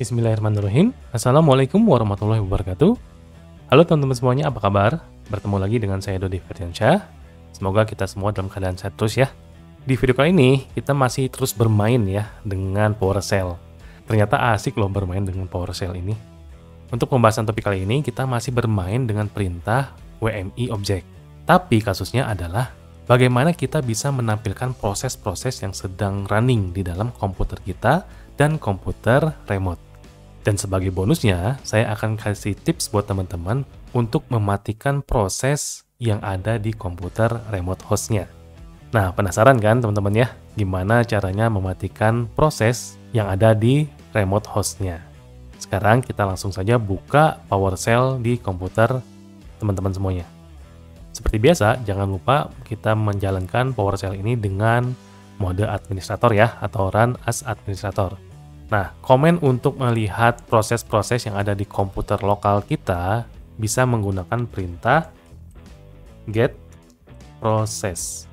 Bismillahirrahmanirrahim. Assalamualaikum warahmatullahi wabarakatuh. Halo teman-teman semuanya, apa kabar? Bertemu lagi dengan saya Dodi Ferdiansyah. Semoga kita semua dalam keadaan sehat terus ya. Di video kali ini, kita masih terus bermain ya dengan PowerShell. Ternyata asik loh bermain dengan PowerShell ini. Untuk pembahasan topik kali ini, kita masih bermain dengan perintah WMI Object. Tapi kasusnya adalah bagaimana kita bisa menampilkan proses-proses yang sedang running di dalam komputer kita dan komputer remote. Dan sebagai bonusnya, saya akan kasih tips buat teman-teman untuk mematikan proses yang ada di komputer remote hostnya. Nah, penasaran kan teman-teman ya, gimana caranya mematikan proses yang ada di remote hostnya? Sekarang kita langsung saja buka PowerShell di komputer teman-teman semuanya. Seperti biasa, jangan lupa kita menjalankan PowerShell ini dengan mode administrator ya, atau run as administrator. Nah, komen untuk melihat proses-proses yang ada di komputer lokal kita bisa menggunakan perintah get process.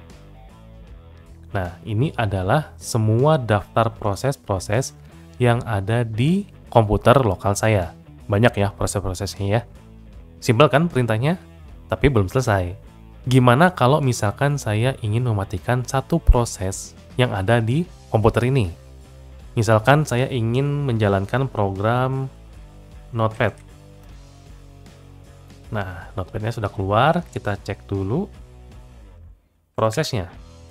Nah, ini adalah semua daftar proses-proses yang ada di komputer lokal saya. Banyak ya proses-prosesnya ya. Simpel kan perintahnya? Tapi belum selesai. Gimana kalau misalkan saya ingin mematikan satu proses yang ada di komputer ini? Misalkan saya ingin menjalankan program Notepad. Nah, Notepad-nya sudah keluar, kita cek dulu prosesnya.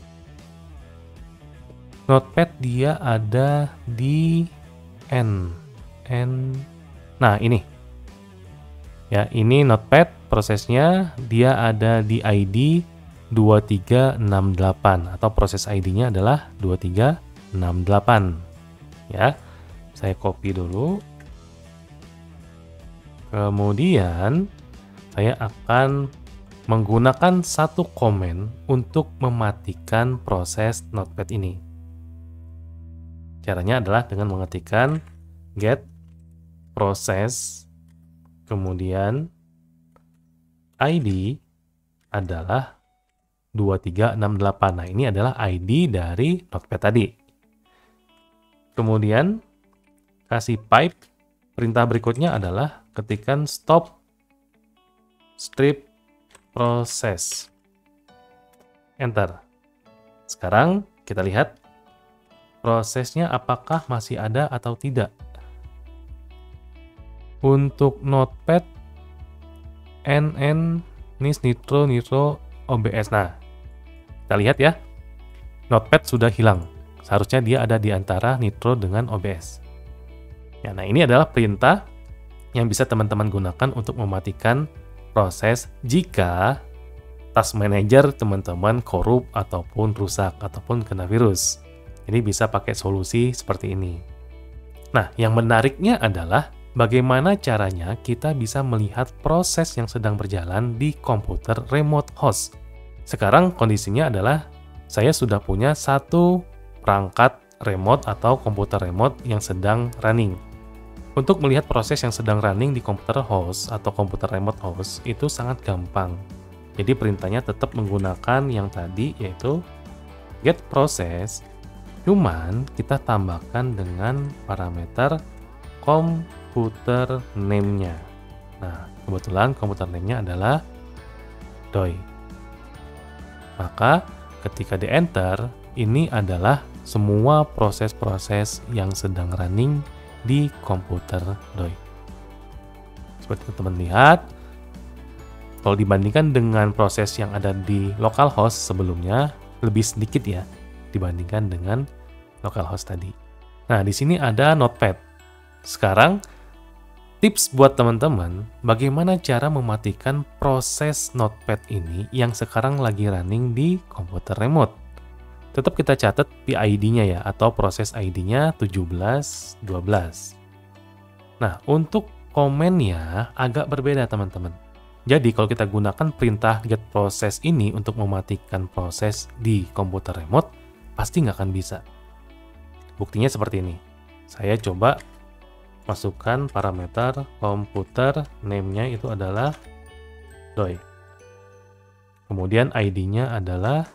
Notepad dia ada di N. Nah, ini. Ya, ini Notepad prosesnya dia ada di ID 2368 atau proses ID-nya adalah 2368. Ya, saya copy dulu. Kemudian saya akan menggunakan satu komen untuk mematikan proses Notepad ini. Caranya adalah dengan mengetikkan get process, kemudian ID adalah 2368. Nah, ini adalah ID dari Notepad tadi. Kemudian kasih pipe. Perintah berikutnya adalah ketikkan stop strip process. Enter. Sekarang kita lihat prosesnya apakah masih ada atau tidak. Untuk Notepad NN NIS Nitro OBS. Nah, kita lihat ya. Notepad sudah hilang. Seharusnya dia ada di antara Nitro dengan OBS. Ya, nah ini adalah perintah yang bisa teman-teman gunakan untuk mematikan proses jika task manager teman-teman korup ataupun rusak ataupun kena virus. Jadi bisa pakai solusi seperti ini. Nah, yang menariknya adalah bagaimana caranya kita bisa melihat proses yang sedang berjalan di komputer remote host. Sekarang kondisinya adalah saya sudah punya satu perangkat remote atau komputer remote yang sedang running. Untuk melihat proses yang sedang running di komputer host atau komputer remote host itu sangat gampang. Jadi perintahnya tetap menggunakan yang tadi yaitu get process, cuman kita tambahkan dengan parameter komputer name-nya. Nah, kebetulan komputer name-nya adalah doi. Maka ketika di enter, ini adalah semua proses-proses yang sedang running di komputer doi. Seperti teman-teman lihat, kalau dibandingkan dengan proses yang ada di localhost sebelumnya, lebih sedikit ya dibandingkan dengan localhost tadi. Nah, di sini ada Notepad. Sekarang, tips buat teman-teman, bagaimana cara mematikan proses Notepad ini yang sekarang lagi running di komputer remote. Tetap kita catat PID-nya ya, atau proses ID-nya 1712. Nah, untuk komennya agak berbeda teman-teman. Jadi, kalau kita gunakan perintah get process ini untuk mematikan proses di komputer remote, pasti nggak akan bisa. Buktinya seperti ini. Saya coba masukkan parameter komputer name-nya itu adalah doi. Kemudian ID-nya adalah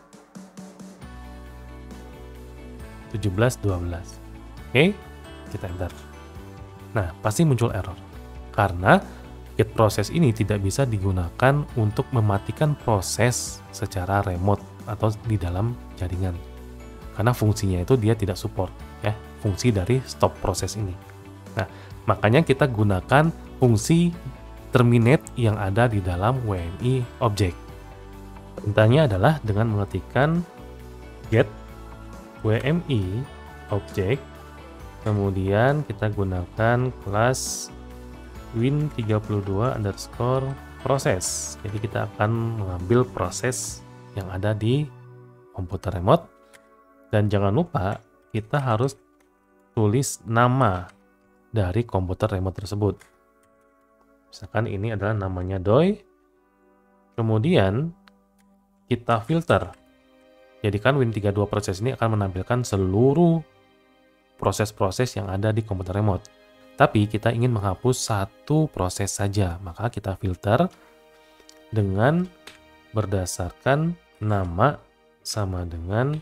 1712. Oke, kita enter. Nah, pasti muncul error. Karena get proses ini tidak bisa digunakan untuk mematikan proses secara remote atau di dalam jaringan. Karena fungsinya itu dia tidak support, ya, fungsi dari stop proses ini. Nah, makanya kita gunakan fungsi terminate yang ada di dalam WMI object. Perintahnya adalah dengan mengetikkan get WMI object, kemudian kita gunakan kelas win32 underscore proses. Jadi kita akan mengambil proses yang ada di komputer remote, dan jangan lupa kita harus tulis nama dari komputer remote tersebut. Misalkan ini adalah namanya doi, kemudian kita filter. Jadi kan win32 proses ini akan menampilkan seluruh proses-proses yang ada di komputer remote. Tapi kita ingin menghapus satu proses saja, maka kita filter dengan berdasarkan nama sama dengan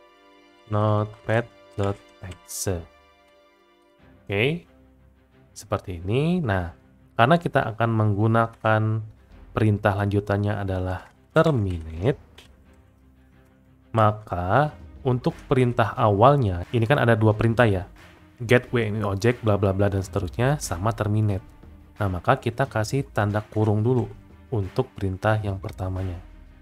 notepad.exe. Oke, seperti ini. Nah, karena kita akan menggunakan perintah lanjutannya adalah terminate, maka untuk perintah awalnya, ini kan ada dua perintah ya, get WMI object bla bla bla dan seterusnya sama terminate. Nah, maka kita kasih tanda kurung dulu untuk perintah yang pertamanya.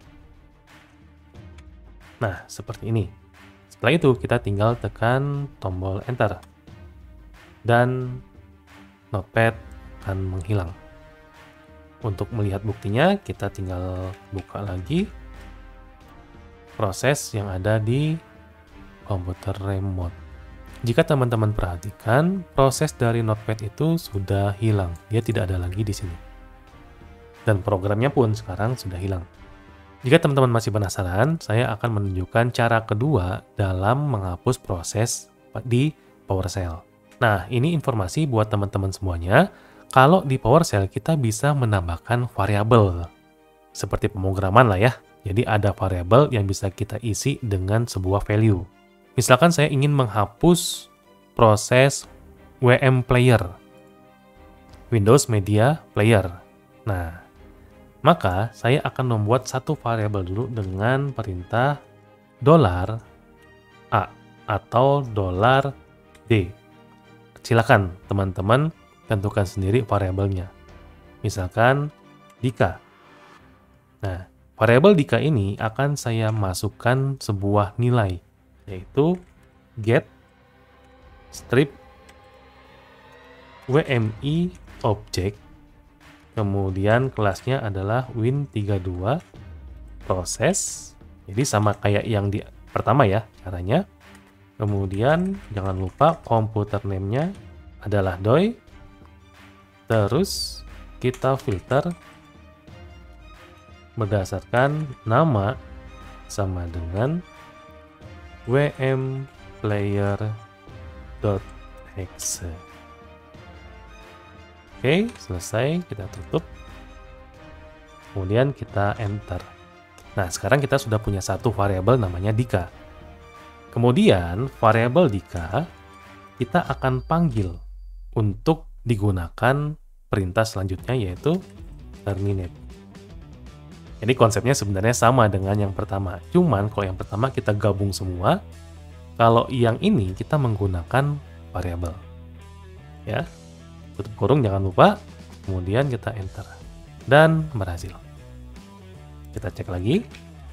Nah, seperti ini. Setelah itu kita tinggal tekan tombol enter dan notepad akan menghilang. Untuk melihat buktinya, kita tinggal buka lagi proses yang ada di komputer remote. Jika teman-teman perhatikan, proses dari notepad itu sudah hilang. Dia tidak ada lagi di sini. Dan programnya pun sekarang sudah hilang. Jika teman-teman masih penasaran, saya akan menunjukkan cara kedua dalam menghapus proses di PowerShell. Nah, ini informasi buat teman-teman semuanya. Kalau di PowerShell kita bisa menambahkan variabel. Seperti pemrograman lah ya. Jadi ada variabel yang bisa kita isi dengan sebuah value. Misalkan saya ingin menghapus proses WM Player, Windows Media Player. Nah, maka saya akan membuat satu variabel dulu dengan perintah $A atau $D. Silakan teman-teman tentukan sendiri variabelnya. Misalkan Dika. Nah, variabel Dika ini akan saya masukkan sebuah nilai, yaitu get strip WMI object, kemudian kelasnya adalah win32 proses. Jadi sama kayak yang di pertama ya caranya. Kemudian jangan lupa komputer name-nya adalah doi. Terus kita filter berdasarkan nama sama dengan wmplayer.exe. Oke, selesai. Kita tutup. Kemudian kita enter. Nah, sekarang kita sudah punya satu variabel namanya Dika. Kemudian variabel Dika kita akan panggil untuk digunakan perintah selanjutnya, yaitu terminate. Jadi konsepnya sebenarnya sama dengan yang pertama. Cuman kalau yang pertama kita gabung semua, kalau yang ini kita menggunakan variabel. Ya, tutup kurung jangan lupa. Kemudian kita enter dan berhasil. Kita cek lagi.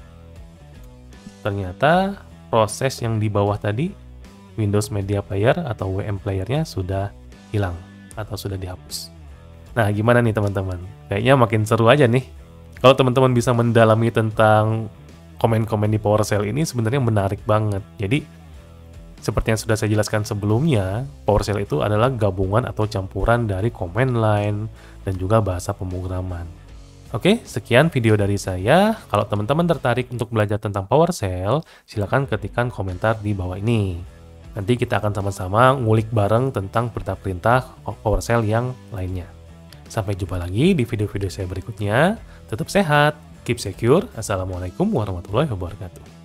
Ternyata proses yang di bawah tadi, Windows Media Player atau WM Player-nya sudah hilang atau sudah dihapus. Nah, gimana nih teman-teman? Kayaknya makin seru aja nih. Kalau teman-teman bisa mendalami tentang komen-komen di PowerShell ini sebenarnya menarik banget. Jadi, seperti yang sudah saya jelaskan sebelumnya, PowerShell itu adalah gabungan atau campuran dari command line dan juga bahasa pemrograman. Oke, sekian video dari saya. Kalau teman-teman tertarik untuk belajar tentang PowerShell, silakan ketikkan komentar di bawah ini. Nanti kita akan sama-sama ngulik bareng tentang perintah-perintah PowerShell yang lainnya. Sampai jumpa lagi di video-video saya berikutnya. Tetap sehat, keep secure. Assalamualaikum warahmatullahi wabarakatuh.